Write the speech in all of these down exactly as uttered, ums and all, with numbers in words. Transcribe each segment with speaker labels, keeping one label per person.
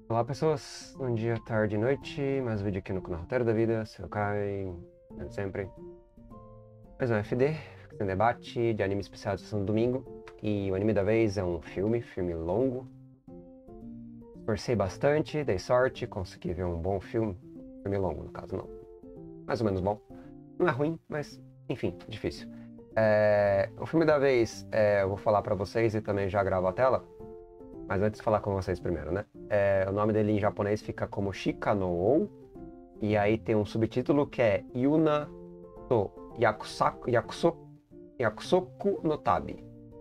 Speaker 1: Olá pessoas, bom dia, tarde, noite, mais um vídeo aqui no canal Roteiro da Vida, seu Kai, como sempre. Mais um F D, um debate de anime especial de sessão do domingo, e o anime da vez é um filme, filme longo. Esforcei bastante, dei sorte, consegui ver um bom filme, filme longo no caso, não, mais ou menos bom. Não é ruim, mas enfim, difícil. É, o filme da vez, é, eu vou falar pra vocês e também já gravo a tela. Mas antes de falar com vocês primeiro, né? É, o nome dele em japonês fica como Shika no Ou. E aí tem um subtítulo que é Yuna to Yakusaku, Yakusoku, Yakusoku no Tabi.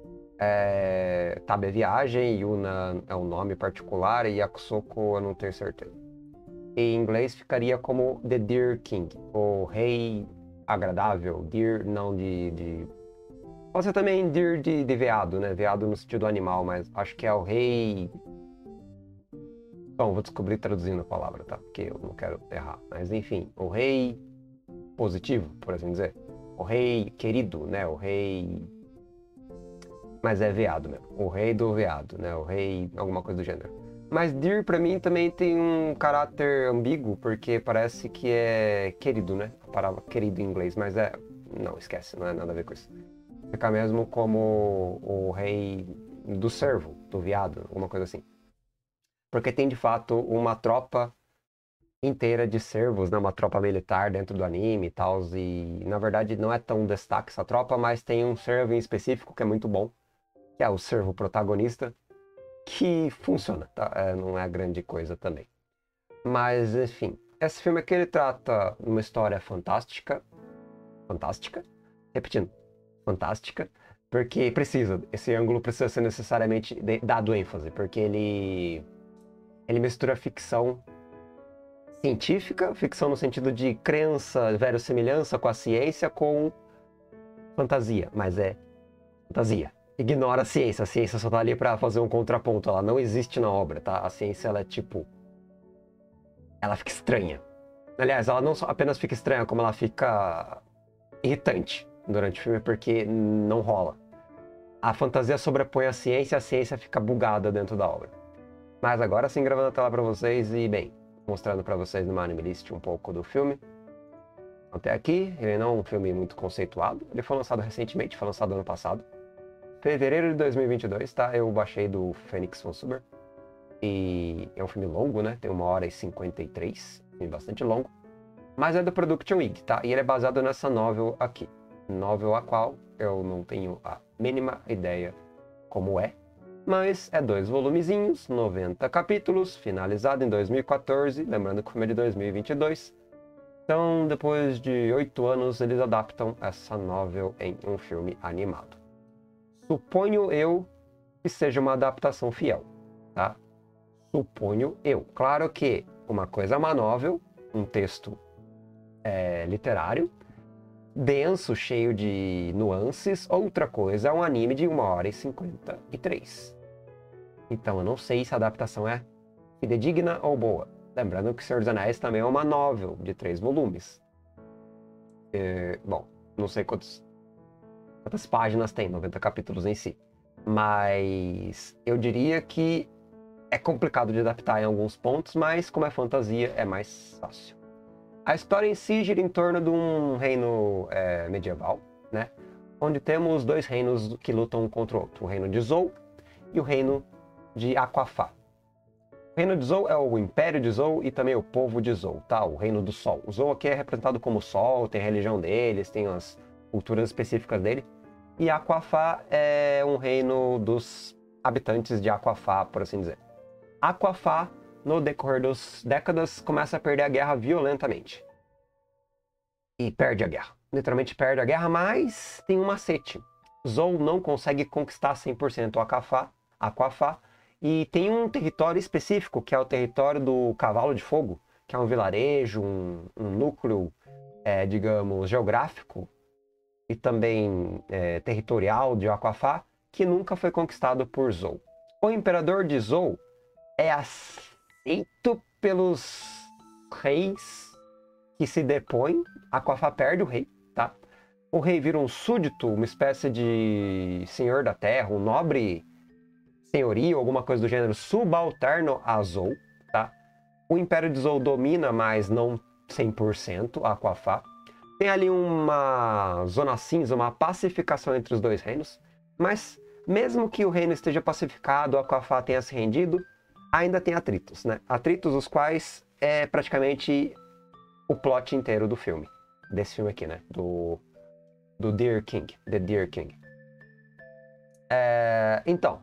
Speaker 1: É, Tabi é viagem, Yuna é um nome particular e Yakusoku eu não tenho certeza. Em inglês ficaria como The Deer King, o rei agradável. Deer não de... de... Pode ser também deer de, de veado, né? Veado no sentido animal, mas acho que é o rei... Bom, vou descobrir traduzindo a palavra, tá? Porque eu não quero errar. Mas enfim, o rei positivo, por assim dizer. O rei querido, né? O rei... Mas é veado mesmo. O rei do veado, né? O rei... alguma coisa do gênero. Mas deer pra mim também tem um caráter ambíguo, porque parece que é querido, né? A palavra querido em inglês, mas é... Não, esquece, não é nada a ver com isso. Fica mesmo como o rei do cervo, do veado, alguma coisa assim. Porque tem de fato uma tropa inteira de cervos, né? Uma tropa militar dentro do anime e tal. E na verdade não é tão destaque essa tropa, mas tem um cervo em específico que é muito bom, que é o cervo protagonista, que funciona, tá? É, não é grande coisa também. Mas enfim, esse filme aqui ele trata uma história fantástica, fantástica, repetindo, fantástica, porque precisa, esse ângulo precisa ser necessariamente dado ênfase, porque ele, ele mistura ficção científica, ficção no sentido de crença, verossimilhança com a ciência, com fantasia, mas é fantasia. Ignora a ciência, a ciência só tá ali pra fazer um contraponto, ela não existe na obra, tá? A ciência, ela é tipo... ela fica estranha. Aliás, ela não só apenas fica estranha, como ela fica irritante durante o filme, porque não rola. A fantasia sobrepõe a ciência, a ciência fica bugada dentro da obra. Mas agora sim, gravando a tela pra vocês e, bem, mostrando pra vocês numa anime list um pouco do filme. Até aqui, ele não é um filme muito conceituado, ele foi lançado recentemente, foi lançado ano passado. Fevereiro de dois mil e vinte e dois, tá? Eu baixei do Phoenix Fansuber. E é um filme longo, né? Tem uma hora e cinquenta e três, filme bastante longo. Mas é do Production Week, tá? E ele é baseado nessa novel aqui. Novel a qual eu não tenho a mínima ideia como é. Mas é dois volumezinhos, noventa capítulos, finalizado em dois mil e quatorze, lembrando que o filme é de dois mil e vinte e dois. Então, depois de oito anos, eles adaptam essa novel em um filme animado. Suponho eu que seja uma adaptação fiel, tá? Suponho eu. Claro que uma coisa é uma novel, um texto é, literário, denso, cheio de nuances. Outra coisa é um anime de uma hora e cinquenta e três. Então eu não sei se a adaptação é fidedigna ou boa. Lembrando que Senhor dos Anéis também é uma novel de três volumes. É, bom, não sei quantos, quantas páginas tem, noventa capítulos em si. Mas eu diria que é complicado de adaptar em alguns pontos, mas como é fantasia, é mais fácil. A história em si gira em torno de um reino é, medieval, né? Onde temos dois reinos que lutam um contra o outro. O reino de Zou e o reino de Aquafá. O reino de Zou é o Império de Zou e também o povo de Zou, tá? O reino do Sol. O Zou aqui é representado como Sol, tem a religião deles, tem as culturas específicas dele. E Aquafá é um reino dos habitantes de Aquafá, por assim dizer. Aquafá, no decorrer das décadas, começa a perder a guerra violentamente. E perde a guerra. Literalmente perde a guerra, mas tem um macete. Zou não consegue conquistar cem por cento Aquafá, Aquafá, e tem um território específico, que é o território do Cavalo de Fogo, que é um vilarejo, um, um núcleo, é, digamos, geográfico e também é, territorial de Aquafá, que nunca foi conquistado por Zou. O imperador de Zou é aceito pelos reis que se depõem. Aquafá perde o rei, tá? O rei vira um súdito, uma espécie de senhor da terra, um nobre senhorio, alguma coisa do gênero, subalterno a Zou, tá? O Império de Zou domina, mas não cem por cento a Aquafá. Tem ali uma zona cinza, uma pacificação entre os dois reinos, mas mesmo que o reino esteja pacificado, a Aquafá tenha se rendido, ainda tem atritos, né? Atritos os quais é praticamente o plot inteiro do filme. Desse filme aqui, né? Do, do Deer King. The Deer King. É, então,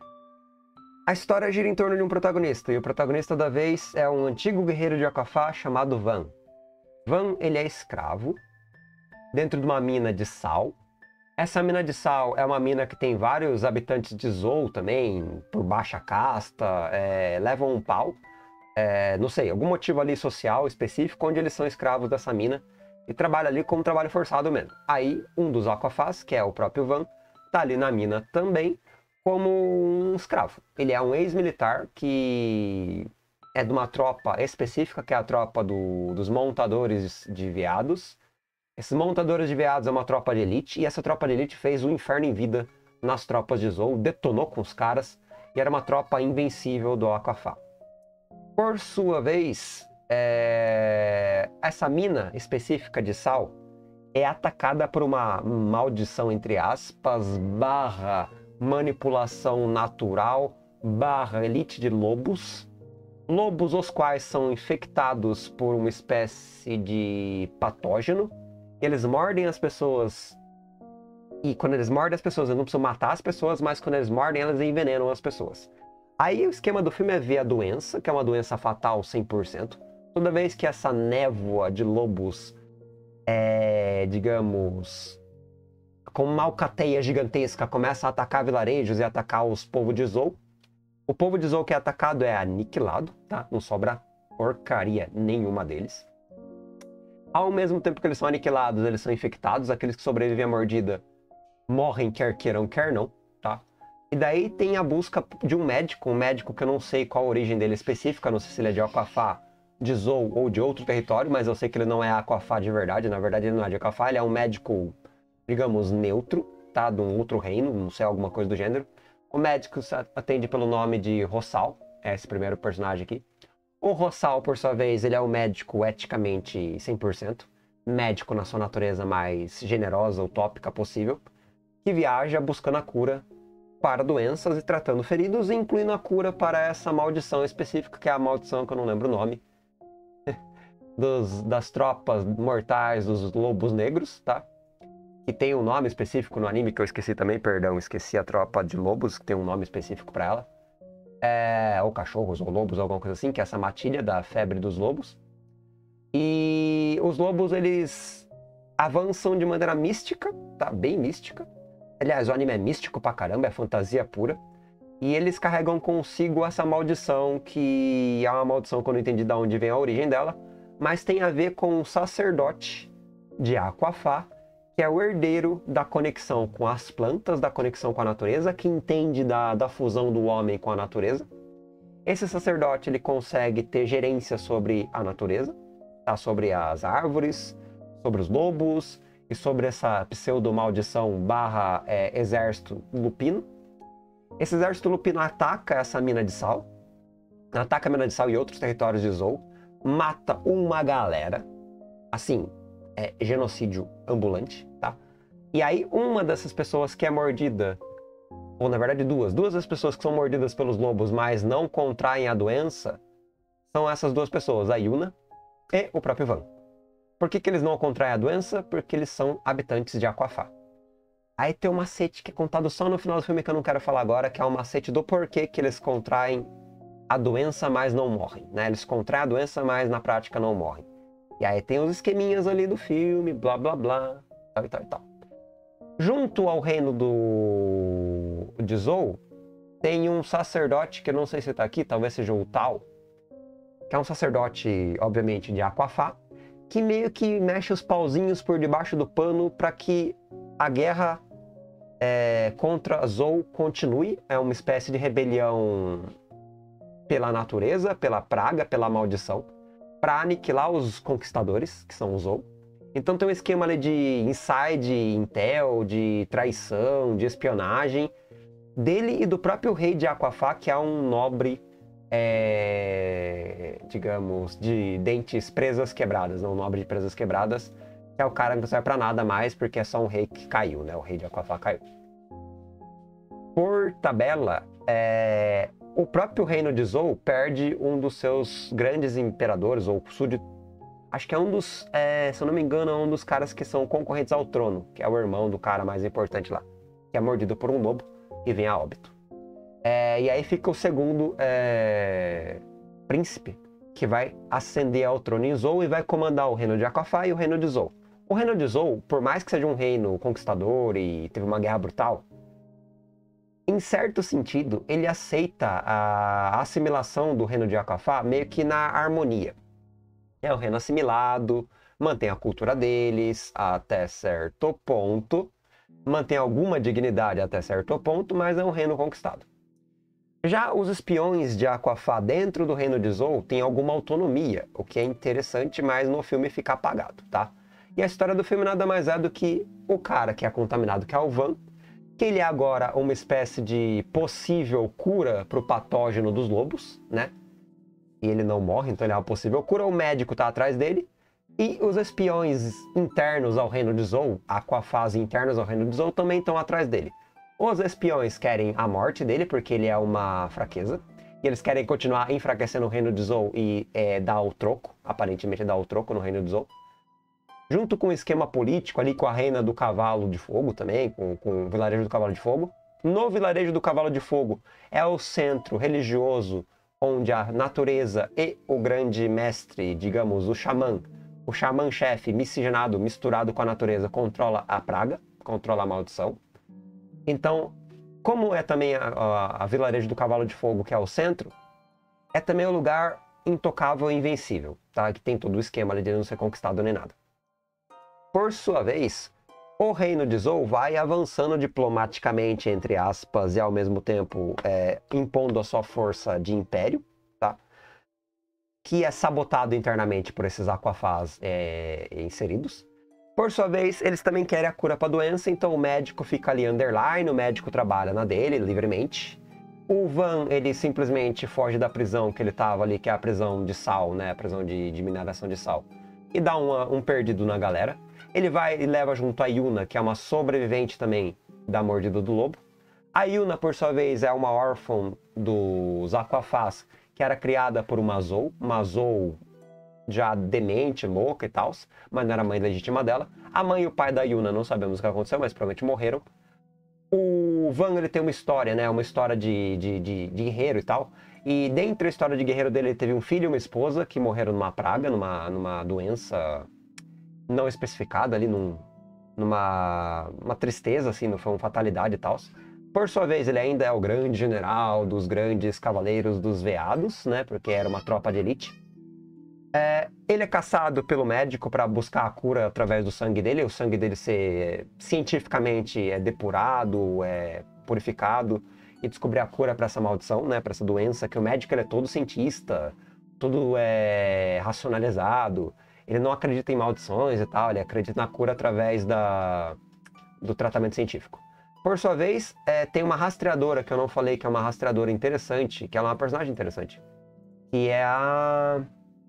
Speaker 1: a história gira em torno de um protagonista. E o protagonista da vez é um antigo guerreiro de Aquafá chamado Van. Van, ele é escravo dentro de uma mina de sal. Essa mina de sal é uma mina que tem vários habitantes de Zou também, por baixa casta, é, levam um pau. É, não sei, algum motivo ali social específico, onde eles são escravos dessa mina e trabalham ali como trabalho forçado mesmo. Aí, um dos Aquafás, que é o próprio Van, tá ali na mina também como um escravo. Ele é um ex-militar que é de uma tropa específica, que é a tropa do, dos montadores de veados. Esses montadores de veados é uma tropa de elite, e essa tropa de elite fez o inferno em vida nas tropas de Zou, detonou com os caras, e era uma tropa invencível do Aquafá. Por sua vez, é... essa mina específica de sal é atacada por uma maldição, entre aspas, barra manipulação natural, barra elite de lobos. Lobos os quais são infectados por uma espécie de patógeno. Eles mordem as pessoas, e quando eles mordem as pessoas, eles não precisam matar as pessoas, mas quando eles mordem, elas envenenam as pessoas. Aí o esquema do filme é ver a doença, que é uma doença fatal cem por cento. Toda vez que essa névoa de lobos é, digamos, com uma alcateia gigantesca, começa a atacar vilarejos e atacar os povos de Zou, o povo de Zou que é atacado é aniquilado, tá? Não sobra porcaria nenhuma deles. Ao mesmo tempo que eles são aniquilados, eles são infectados. Aqueles que sobrevivem à mordida morrem, quer queiram, quer não, tá? E daí tem a busca de um médico, um médico que eu não sei qual a origem dele específica, não sei se ele é de Aquafá, de Zou ou de outro território, mas eu sei que ele não é Aquafá de verdade. Na verdade, ele não é de Aquafá, ele é um médico, digamos, neutro, tá? De um outro reino, não sei, alguma coisa do gênero. O médico atende pelo nome de Rossal, é esse primeiro personagem aqui. O Rossal, por sua vez, ele é um médico eticamente cem por cento, médico na sua natureza mais generosa, utópica possível, que viaja buscando a cura para doenças e tratando feridos, incluindo a cura para essa maldição específica, que é a maldição que eu não lembro o nome, dos, das tropas mortais dos lobos negros, tá? Que tem um nome específico no anime que eu esqueci também, perdão, esqueci a tropa de lobos, que tem um nome específico para ela. É, ou cachorros, ou lobos, alguma coisa assim, que é essa matilha da febre dos lobos. E os lobos, eles avançam de maneira mística, tá? Bem mística. Aliás, o anime é místico pra caramba, é fantasia pura. E eles carregam consigo essa maldição, que é uma maldição que eu não entendi de onde vem a origem dela, mas tem a ver com um sacerdote de Aquafá, que é o herdeiro da conexão com as plantas, da conexão com a natureza, que entende da, da fusão do homem com a natureza. Esse sacerdote, ele consegue ter gerência sobre a natureza, tá? Sobre as árvores, sobre os lobos e sobre essa pseudo-maldição barra é, exército lupino. Esse exército lupino ataca essa mina de sal, ataca a mina de sal e outros territórios de Zou, mata uma galera, assim, é genocídio ambulante, tá? E aí uma dessas pessoas que é mordida, ou na verdade duas, duas das pessoas que são mordidas pelos lobos, mas não contraem a doença, são essas duas pessoas, a Yuna e o próprio Van. Por que que eles não contraem a doença? Porque eles são habitantes de Aquafá. Aí tem um macete que é contado só no final do filme que eu não quero falar agora, que é o macete do porquê que eles contraem a doença, mas não morrem, né? Eles contraem a doença, mas na prática não morrem. E aí tem os esqueminhas ali do filme, blá blá blá, tal e tal e tal. Junto ao reino do de Zou, tem um sacerdote, que eu não sei se tá aqui, talvez seja o Tal, que é um sacerdote, obviamente, de Aquafá, que meio que mexe os pauzinhos por debaixo do pano para que a guerra é, contra Zou continue. É uma espécie de rebelião pela natureza, pela praga, pela maldição, para aniquilar os conquistadores, que são os Zou. Então tem um esquema ali de inside, intel, de traição, de espionagem, dele e do próprio rei de Aquafá, que é um nobre é, digamos, de dentes presas quebradas, não nobre de presas quebradas, que é o cara que não serve pra nada mais, porque é só um rei que caiu, né? O rei de Aquafá caiu. Por tabela, é, o próprio reino de Zou perde um dos seus grandes imperadores, ou súditos. Acho que é um dos, é, se eu não me engano, é um dos caras que são concorrentes ao trono, que é o irmão do cara mais importante lá, que é mordido por um lobo e vem a óbito. É, e aí fica o segundo é, príncipe, que vai ascender ao trono em Zou e vai comandar o reino de Aquafá e o reino de Zou. O reino de Zou, por mais que seja um reino conquistador e teve uma guerra brutal, em certo sentido, ele aceita a assimilação do reino de Aquafá meio que na harmonia. É um reino assimilado, mantém a cultura deles até certo ponto, mantém alguma dignidade até certo ponto, mas é um reino conquistado. Já os espiões de Aquafá dentro do reino de Zou têm alguma autonomia, o que é interessante, mas no filme fica apagado, tá? E a história do filme nada mais é do que o cara que é contaminado, que é o Van, que ele é agora uma espécie de possível cura para o patógeno dos lobos, né? E ele não morre, então ele é uma possível cura. O médico tá atrás dele. E os espiões internos ao reino de Zou, Aquafás internos ao reino de Zou, também estão atrás dele. Os espiões querem a morte dele, porque ele é uma fraqueza. E eles querem continuar enfraquecendo o reino de Zou e é, dar o troco, aparentemente dar o troco no reino de Zou. Junto com o esquema político ali com a reina do cavalo de fogo também, com, com o vilarejo do cavalo de fogo. No vilarejo do cavalo de fogo é o centro religioso onde a natureza e o grande mestre, digamos, o xamã, o xamã-chefe miscigenado, misturado com a natureza, controla a praga, controla a maldição. Então, como é também a, a, a vilarejo do cavalo de fogo, que é o centro, é também o lugar intocável e invencível, tá? Que tem todo o esquema ali de não ser conquistado nem nada. Por sua vez, o reino de Zou vai avançando diplomaticamente, entre aspas, e ao mesmo tempo é, impondo a sua força de império, tá? Que é sabotado internamente por esses Aquafás é, inseridos. Por sua vez, eles também querem a cura para a doença, então o médico fica ali underline, o médico trabalha na dele, livremente. O Van, ele simplesmente foge da prisão que ele estava ali, que é a prisão de sal, né? A prisão de, de mineração de sal. E dá uma, um perdido na galera. Ele vai e leva junto a Yuna, que é uma sobrevivente também da mordida do lobo. A Yuna, por sua vez, é uma órfã dos Aquafás, que era criada por uma Zou, uma Zou já demente, louca e tal, mas não era a mãe legítima dela. A mãe e o pai da Yuna não sabemos o que aconteceu, mas provavelmente morreram. O Van, ele tem uma história, né? Uma história de, de, de, de guerreiro e tal. E dentro da história de guerreiro dele, ele teve um filho e uma esposa que morreram numa praga, numa, numa doença não especificada ali, num, numa uma tristeza, assim, não foi uma fatalidade e tal. Por sua vez, ele ainda é o grande general dos grandes cavaleiros dos veados, né? Porque era uma tropa de elite. É, ele é caçado pelo médico para buscar a cura através do sangue dele. O sangue dele ser cientificamente é depurado, é purificado e descobrir a cura para essa maldição, né? Para essa doença. Que o médico ele é todo cientista, todo é racionalizado. Ele não acredita em maldições e tal, ele acredita na cura através da, do tratamento científico. Por sua vez, é, tem uma rastreadora, que eu não falei que é uma rastreadora interessante, que ela é uma personagem interessante, que é a...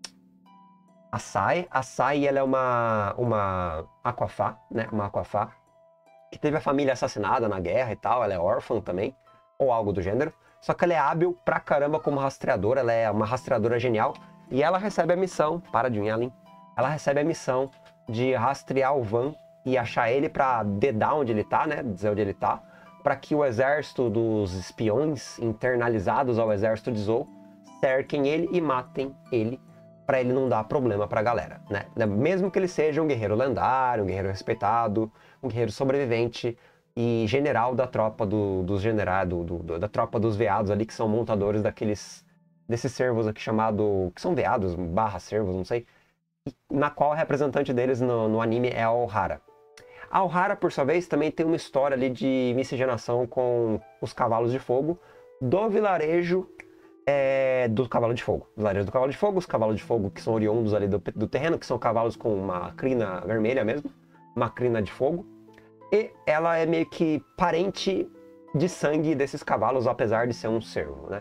Speaker 1: a Sai. A Sai, ela é uma, uma Aquafá, né, uma Aquafá, que teve a família assassinada na guerra e tal, ela é órfã também, ou algo do gênero, só que ela é hábil pra caramba como rastreadora, ela é uma rastreadora genial, e ela recebe a missão, para de Yunlin, ela recebe a missão de rastrear o Van e achar ele para dedar onde ele tá, né, dizer onde ele tá, para que o exército dos espiões internalizados ao exército de Zou cerquem ele e matem ele, para ele não dar problema para a galera, né? Mesmo que ele seja um guerreiro lendário, um guerreiro respeitado, um guerreiro sobrevivente e general da tropa do, dos generais, do, do, da tropa dos veados ali, que são montadores daqueles, desses servos aqui chamado, que são veados, barra servos, não sei, na qual o representante deles no, no anime é a Ohara. A Ohara, por sua vez, também tem uma história ali de miscigenação com os cavalos de fogo do vilarejo é, do cavalo de fogo. Vilarejo do cavalo de fogo, os cavalos de fogo que são oriundos ali do, do terreno, que são cavalos com uma crina vermelha mesmo, uma crina de fogo. E ela é meio que parente de sangue desses cavalos, apesar de ser um servo, né?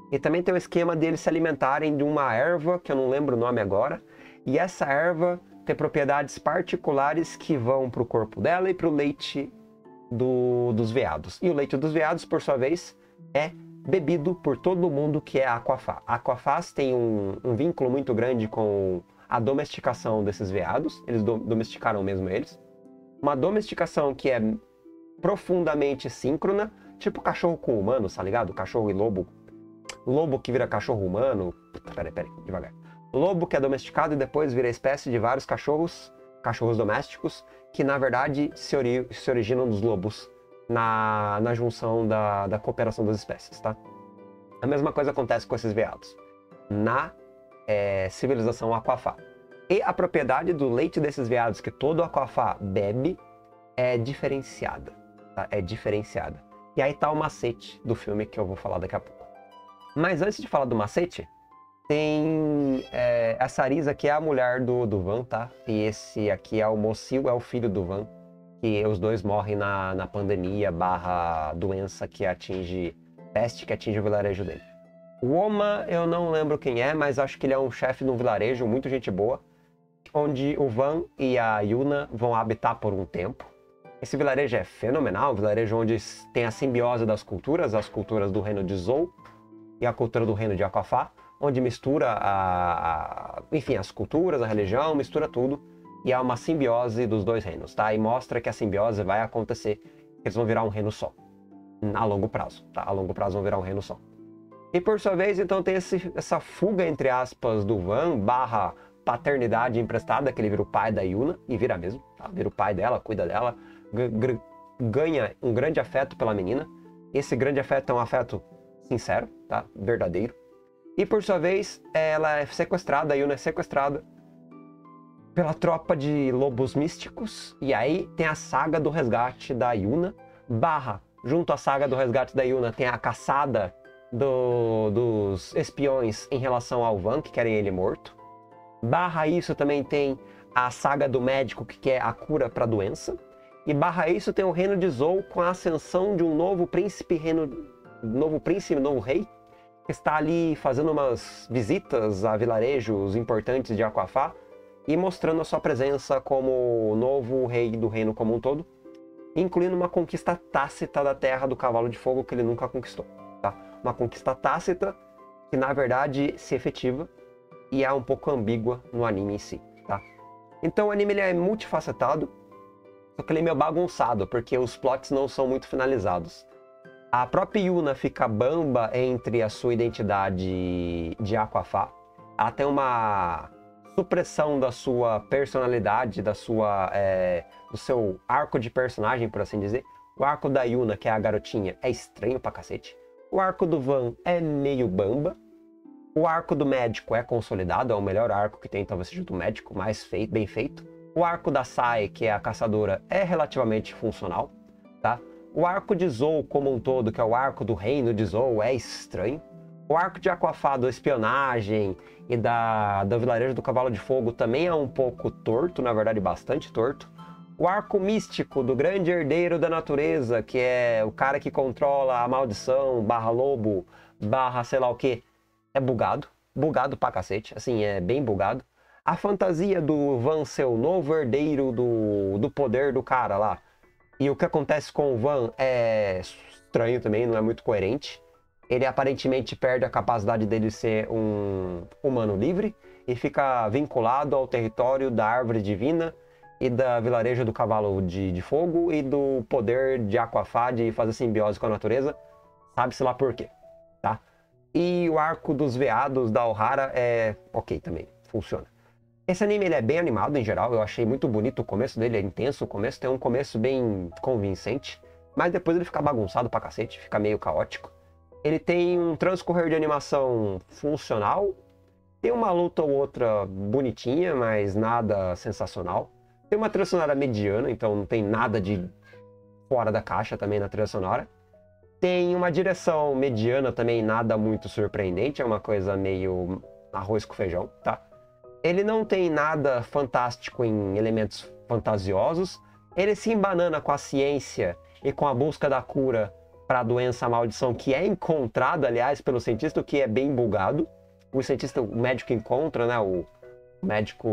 Speaker 1: E também tem o esquema deles se alimentarem de uma erva, que eu não lembro o nome agora, e essa erva tem propriedades particulares que vão para o corpo dela e para o leite do, dos veados. E o leite dos veados, por sua vez, é bebido por todo mundo que é aquafá. Aquafás tem um, um vínculo muito grande com a domesticação desses veados, eles do, domesticaram mesmo eles. Uma domesticação que é profundamente síncrona, tipo cachorro com humano, tá ligado? Cachorro e lobo. Lobo que vira cachorro humano. Puta, peraí, peraí, devagar. Lobo que é domesticado e depois vira espécie de vários cachorros, cachorros domésticos, que na verdade se, ori se originam dos lobos na, na junção da, da cooperação das espécies, tá? A mesma coisa acontece com esses veados na é, civilização aquafá. E a propriedade do leite desses veados que todo aquafá bebe é diferenciada, tá? É diferenciada. E aí tá o macete do filme que eu vou falar daqui a pouco. Mas antes de falar do macete, tem é, essa Arisa que é a mulher do, do Van, tá? E esse aqui é o Mosil, é o filho do Van. Que os dois morrem na, na pandemia barra doença que atinge, peste que atinge o vilarejo dele. O Oma, eu não lembro quem é, mas acho que ele é um chefe de um vilarejo, muito gente boa, onde o Van e a Yuna vão habitar por um tempo. Esse vilarejo é fenomenal, um vilarejo onde tem a simbiose das culturas, as culturas do reino de Zou e a cultura do reino de Aquafá, onde mistura, a, a, enfim, as culturas, a religião, mistura tudo, e há uma simbiose dos dois reinos, tá? E mostra que a simbiose vai acontecer, que eles vão virar um reino só, a longo prazo, tá? A longo prazo vão virar um reino só. E por sua vez, então, tem esse, essa fuga, entre aspas, do Van, barra paternidade emprestada, que ele vira o pai da Yuna, e vira mesmo, tá? Vira o pai dela, cuida dela, ganha um grande afeto pela menina. Esse grande afeto é um afeto sincero, tá? Verdadeiro. E por sua vez, ela é sequestrada, a Yuna é sequestrada pela tropa de lobos místicos. E aí tem a saga do resgate da Yuna, barra, junto à saga do resgate da Yuna, tem a caçada do, dos espiões em relação ao Van, que querem ele morto. Barra isso também tem a saga do médico que quer a cura para a doença. E barra isso tem o reino de Zou com a ascensão de um novo príncipe, reino, novo príncipe, novo rei, que está ali fazendo umas visitas a vilarejos importantes de Aquafá e mostrando a sua presença como novo rei do reino como um todo, incluindo uma conquista tácita da Terra do Cavalo de Fogo que ele nunca conquistou, tá? Uma conquista tácita que na verdade se efetiva e é um pouco ambígua no anime em si, tá? Então o anime ele é multifacetado, só que ele é meio bagunçado, porque os plots não são muito finalizados. A própria Yuna fica bamba entre a sua identidade de Aquafá. Ela tem uma supressão da sua personalidade, da sua, é, do seu arco de personagem, por assim dizer. O arco da Yuna, que é a garotinha, é estranho pra cacete. O arco do Van é meio bamba. O arco do médico é consolidado, é o melhor arco que tem, talvez seja do médico, mais feito, bem feito. O arco da Sai, que é a caçadora, é relativamente funcional, tá? O arco de Zou como um todo, que é o arco do reino de Zou, é estranho. O arco de Aquafá, da espionagem e da, do vilarejo do Cavalo de Fogo também é um pouco torto, na verdade bastante torto. O arco místico do grande herdeiro da natureza, que é o cara que controla a maldição, barra lobo, barra sei lá o que, é bugado. Bugado pra cacete, assim, é bem bugado. A fantasia do Van ser o novo herdeiro do, do poder do cara lá. E o que acontece com o Van é estranho também, não é muito coerente. Ele aparentemente perde a capacidade dele ser um humano livre e fica vinculado ao território da árvore divina e da vilarejo do cavalo de, de fogo e do poder de Aquafá de fazer simbiose com a natureza. Sabe-se lá por quê, tá? E o arco dos veados da Ohara é ok também, funciona. Esse anime ele é bem animado em geral, eu achei muito bonito o começo dele, é intenso o começo, tem um começo bem convincente, mas depois ele fica bagunçado pra cacete, fica meio caótico. Ele tem um transcorrer de animação funcional, tem uma luta ou outra bonitinha, mas nada sensacional. Tem uma trilha sonora mediana, então não tem nada de fora da caixa também na trilha sonora. Tem uma direção mediana também, nada muito surpreendente, é uma coisa meio arroz com feijão, tá? Ele não tem nada fantástico em elementos fantasiosos. Ele se embanana com a ciência e com a busca da cura para a doença, a maldição, que é encontrada, aliás, pelo cientista, que é bem bugado. O cientista, o médico encontra, né? O médico,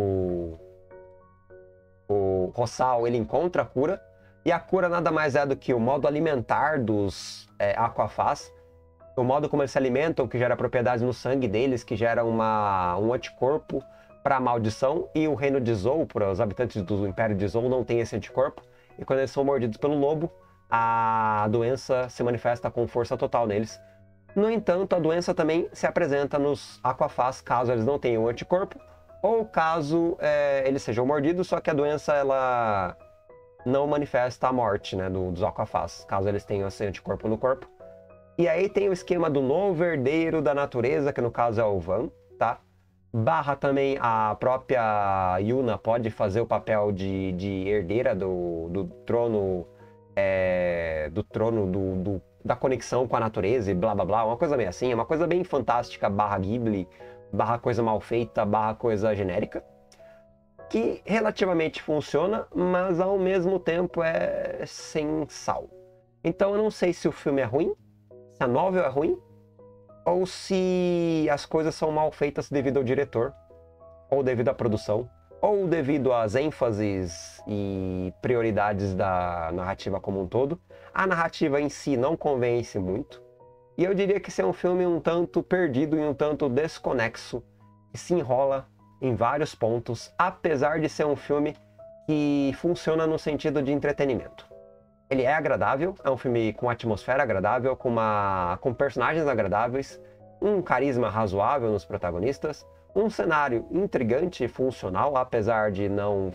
Speaker 1: o Rossal, ele encontra a cura. E a cura nada mais é do que o modo alimentar dos é, Aquafás, o modo como eles se alimentam, que gera propriedades no sangue deles, que gera uma, um anticorpo para a maldição. E o reino de Zou, para os habitantes do Império de Zou, não tem esse anticorpo. E quando eles são mordidos pelo lobo, a doença se manifesta com força total neles. No entanto, a doença também se apresenta nos Aquafás, caso eles não tenham anticorpo, ou caso é, eles sejam mordidos, só que a doença ela não manifesta a morte, né, do, dos Aquafás, caso eles tenham esse anticorpo no corpo. E aí tem o esquema do novo herdeiro da natureza, que no caso é o Van, tá? Barra também a própria Yuna pode fazer o papel de, de herdeira do, do trono, é, do trono do, do, da conexão com a natureza e blá blá blá, uma coisa meio assim, é uma coisa bem fantástica, barra Ghibli, barra coisa mal feita, barra coisa genérica, que relativamente funciona, mas ao mesmo tempo é sem sal. Então eu não sei se o filme é ruim, se a novel é ruim, ou se as coisas são mal feitas devido ao diretor, ou devido à produção, ou devido às ênfases e prioridades da narrativa como um todo. A narrativa em si não convence muito, e eu diria que esse é um filme um tanto perdido e um tanto desconexo, que se enrola em vários pontos, apesar de ser um filme que funciona no sentido de entretenimento. Ele é agradável, é um filme com atmosfera agradável, com, uma, com personagens agradáveis, um carisma razoável nos protagonistas, um cenário intrigante e funcional, apesar de não,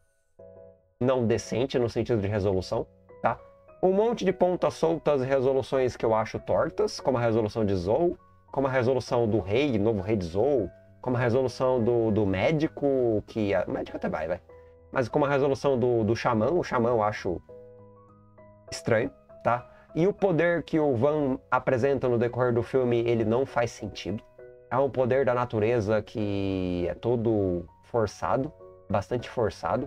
Speaker 1: não decente no sentido de resolução, tá? Um monte de pontas soltas e resoluções que eu acho tortas, como a resolução de Zou, como a resolução do rei, novo rei de Zou, como a resolução do, do médico, que... O médico até vai, vai. Mas como a resolução do, do xamã, o xamã eu acho estranho, tá? E o poder que o Van apresenta no decorrer do filme, ele não faz sentido. É um poder da natureza que é todo forçado, bastante forçado.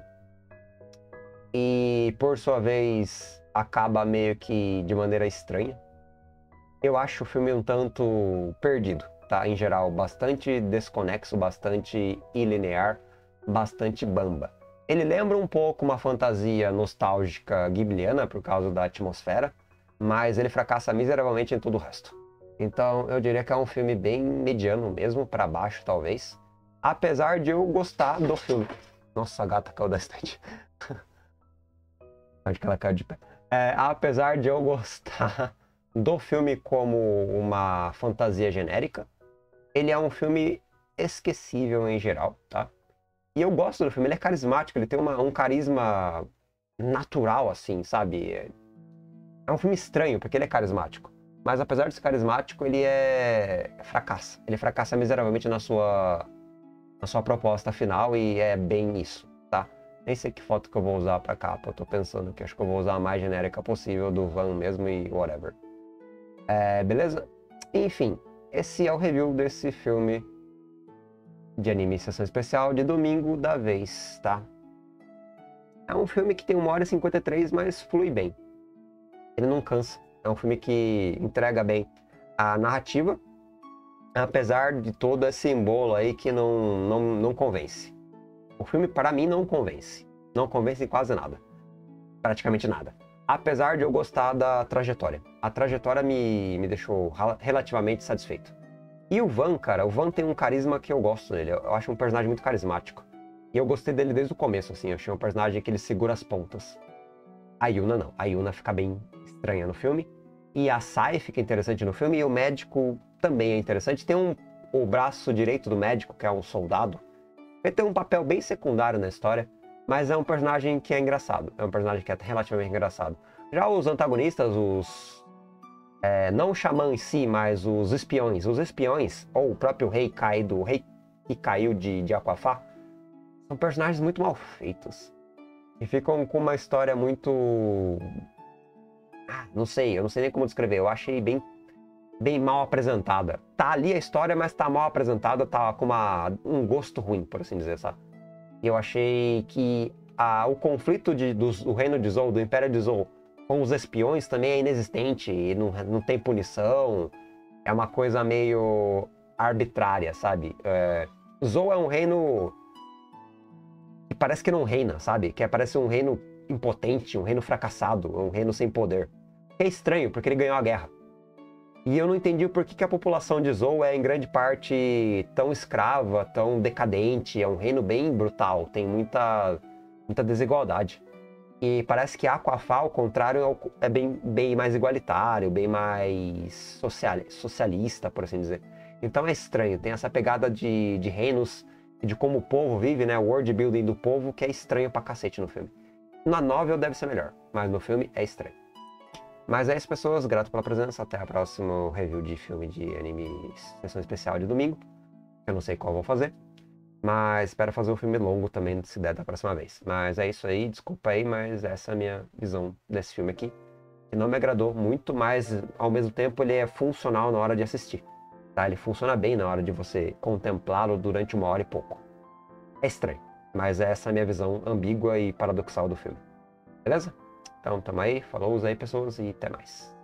Speaker 1: E, por sua vez, acaba meio que de maneira estranha. Eu acho o filme um tanto perdido, tá? Em geral, bastante desconexo, bastante ilinear, bastante bamba. Ele lembra um pouco uma fantasia nostálgica ghibliana por causa da atmosfera, mas ele fracassa miseravelmente em todo o resto. Então eu diria que é um filme bem mediano mesmo, para baixo talvez, apesar de eu gostar do filme. Nossa, a gata caiu da estante. Acho que ela caiu de pé. É, apesar de eu gostar do filme como uma fantasia genérica, ele é um filme esquecível em geral, tá? E eu gosto do filme, ele é carismático, ele tem uma, um carisma natural, assim, sabe? É um filme estranho, porque ele é carismático. Mas apesar de ser carismático, ele é... fracassa. Ele fracassa miseravelmente na sua... na sua proposta final e é bem isso, tá? Nem sei que foto que eu vou usar pra capa, eu tô pensando que acho que eu vou usar a mais genérica possível do Van mesmo e whatever. É, beleza? Enfim, esse é o review desse filme de anime sessão especial de domingo da vez, tá? É um filme que tem uma hora e cinquenta e três, mas flui bem. Ele não cansa. É um filme que entrega bem a narrativa, apesar de todo esse embolo aí que não, não, não convence. O filme, para mim, não convence. Não convence em quase nada. Praticamente nada. Apesar de eu gostar da trajetória. A trajetória me, me deixou relativamente satisfeito. E o Van, cara, o Van tem um carisma que eu gosto dele. Eu acho um personagem muito carismático. E eu gostei dele desde o começo, assim. Eu achei um personagem que ele segura as pontas. A Yuna não. A Yuna fica bem estranha no filme. E a Sai fica interessante no filme. E o médico também é interessante. Tem um, o braço direito do médico, que é um soldado. Ele tem um papel bem secundário na história. Mas é um personagem que é engraçado. É um personagem que é relativamente engraçado. Já os antagonistas, os... É, não o xamã em si, mas os espiões. Os espiões, ou o próprio rei caído, o rei que caiu de, de Aquafá, são personagens muito mal feitos. E ficam com uma história muito... Ah, não sei, eu não sei nem como descrever. Eu achei bem, bem mal apresentada. Tá ali a história, mas tá mal apresentada, tá com uma, um gosto ruim, por assim dizer, sabe? E eu achei que a, o conflito de, do, do reino de Zou, do Império de Zou, com os espiões também é inexistente, e não, não tem punição, é uma coisa meio arbitrária, sabe? É, Zou é um reino que parece que não reina, sabe? Que parece um reino impotente, um reino fracassado, um reino sem poder. É estranho, porque ele ganhou a guerra. E eu não entendi por que, que a população de Zou é, em grande parte, tão escrava, tão decadente. É um reino bem brutal, tem muita, muita desigualdade. E parece que Aquafá, ao contrário, é bem, bem mais igualitário, bem mais social, socialista, por assim dizer. Então é estranho, tem essa pegada de, de reinos, de como o povo vive, né? O world building do povo, que é estranho pra cacete no filme. Na novel deve ser melhor, mas no filme é estranho. Mas é isso, pessoas. Grato pela presença. Até a próxima review de filme de anime sessão especial de domingo. Eu não sei qual vou fazer. Mas espero fazer um filme longo também, se der da próxima vez. Mas é isso aí. Desculpa aí, mas essa é a minha visão desse filme aqui. Que não me agradou muito, mas ao mesmo tempo ele é funcional na hora de assistir. Tá? Ele funciona bem na hora de você contemplá-lo durante uma hora e pouco. É estranho. Mas essa é a minha visão ambígua e paradoxal do filme. Beleza? Então, tamo aí. Falou aí, pessoas, e até mais.